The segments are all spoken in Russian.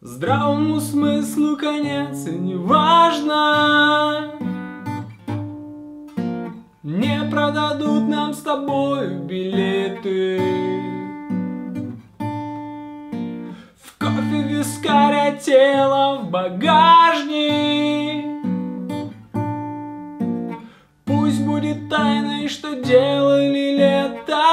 Здравому смыслу конец, и неважно, не продадут нам с тобой билеты. В кофе, вискарь, тело в багажник. Пусть будет тайной, что делали лето.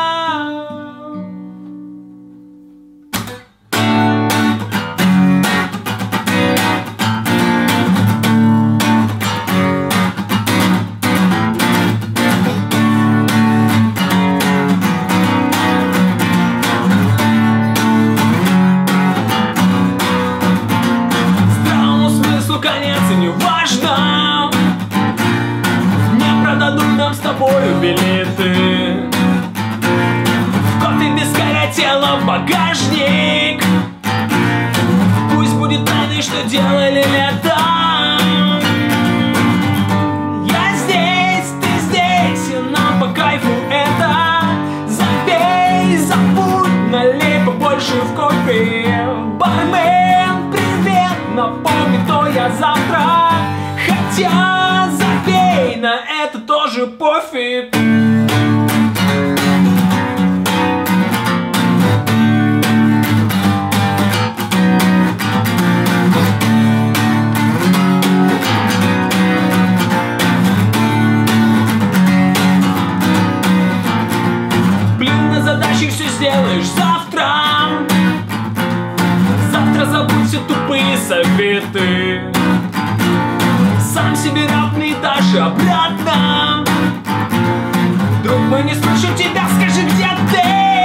Конец, и неважно, не продадут нам с тобою билеты. В кофе, вискарь, тело в багажник. Пусть будет тайной, что делали летом. Я здесь, ты здесь, и нам по кайфу это. Запей, забудь, налей побольше в кофе. Бармен, привет, напомни, кто я завтра. Хотя забей, на это тоже пофиг. Блин, на задаче все сделаешь завтра. Завтра забудь все тупые советы. Сам себе равный даже обратно. Друг мой, не слышу тебя, скажи, где ты?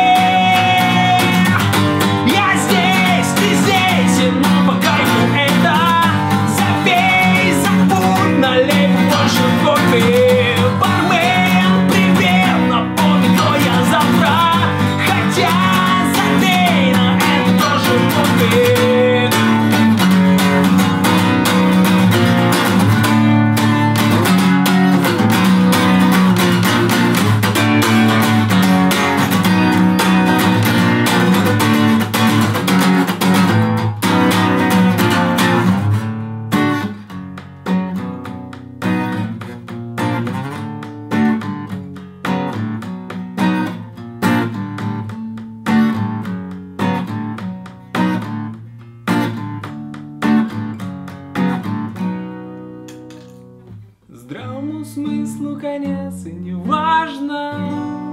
Я здесь, ты здесь, и нам по кайфу это. Запей, забудь, налей больше кофе. Бармен, привет, напомни, кто я завтра. Хотя забей, на это тоже пофиг. Здравому смыслу конец, и неважно,